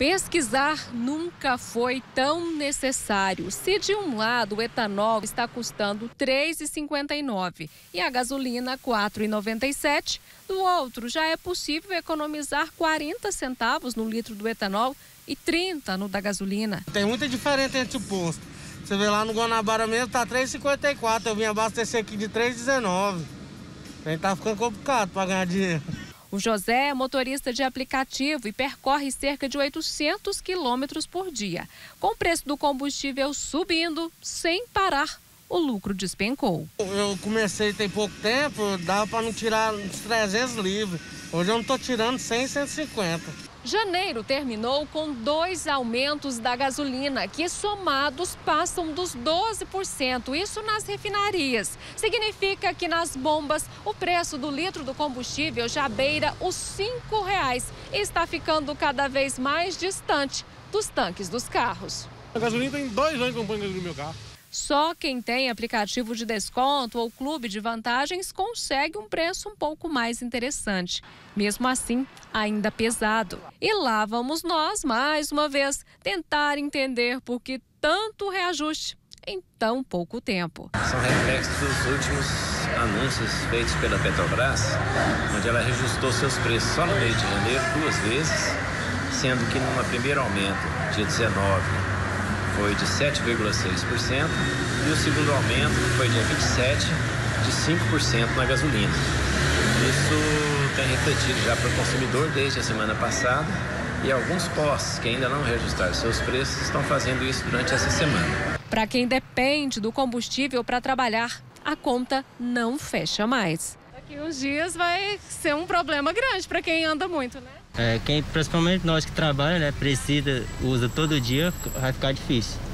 Pesquisar nunca foi tão necessário. Se de um lado o etanol está custando R$ 3,59 e a gasolina R$ 4,97, do outro já é possível economizar 40 centavos no litro do etanol e 30 no da gasolina. Tem muita diferença entre o posto. Você vê lá no Guanabara mesmo, tá R$ 3,54. Eu vim abastecer aqui de R$ 3,19. Aí tá ficando complicado para ganhar dinheiro. O José é motorista de aplicativo e percorre cerca de 800 quilômetros por dia. Com o preço do combustível subindo, sem parar, o lucro despencou. Eu comecei tem pouco tempo, dava para não tirar uns 300 livros. Hoje eu não estou tirando 100, 150. Janeiro terminou com 2 aumentos da gasolina, que somados passam dos 12%, isso nas refinarias. Significa que nas bombas o preço do litro do combustível já beira os R$ 5,00 e está ficando cada vez mais distante dos tanques dos carros. A gasolina tem 2 anos que eu ponho gasolina no meu carro. Só quem tem aplicativo de desconto ou clube de vantagens consegue um preço um pouco mais interessante. Mesmo assim, ainda pesado. E lá vamos nós, mais uma vez, tentar entender por que tanto reajuste em tão pouco tempo. São reflexos dos últimos anúncios feitos pela Petrobras, onde ela reajustou seus preços só no mês de janeiro 2 vezes, sendo que numa primeiro aumento, dia 19, foi de 7,6% e o segundo aumento foi dia 27, de 5% na gasolina. Isso tem refletido já para o consumidor desde a semana passada e alguns postos que ainda não reajustaram seus preços estão fazendo isso durante essa semana. Para quem depende do combustível para trabalhar, a conta não fecha mais. Daqui uns dias vai ser um problema grande para quem anda muito, né? Principalmente nós que trabalhamos, né, precisa, usa todo dia, vai ficar difícil.